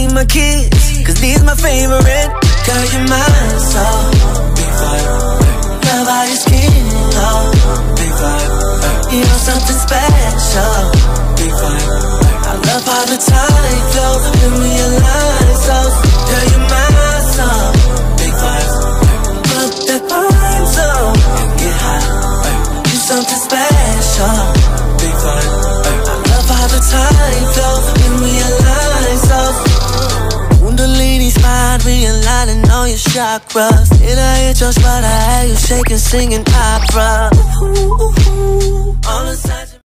need my kids, cause these my favorite. Girl, you're mine, so big vibe. Love how your skin, oh, big vibe. You're something special, big vibe. I love how the time flows and we align, so girl, you're mine, so big vibe. Put that vibe, so get high. You're something special, big vibe. I love how the time flows and we align, so Kundalini spine, realigning all your chakras. Did I hit your spot? I had you shaking, singing opera. All the